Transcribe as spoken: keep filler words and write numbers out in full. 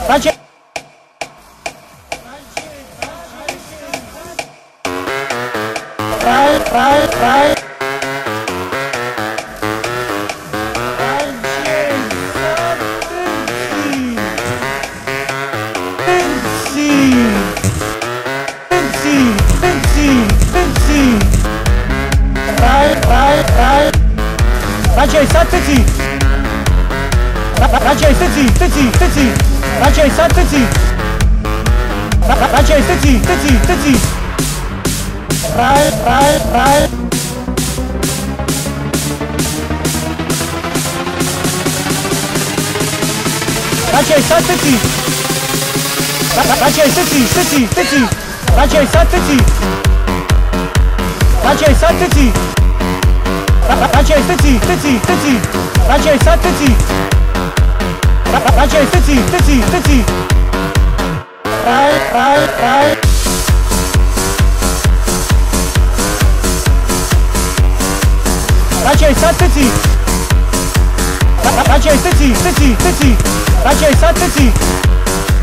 Raczej. Raj, raj, raj. Raczej satycji. Raczej tycji, tycji, tycji. Raczej satycji. Raczej tycji, tycji, tycji. Raj, raj, raj. Raczej satycji. Raczej tycji, tycji, tycji. Raczej satycji. Raczej satycji. Raczej tycji, tycji, tycji. Raczej satycji. Raczej tycji, tycji, tycji. Raj, raj, raj. Raczej satycji. Raczej tycji, tycji, tycji. Raczej satycji.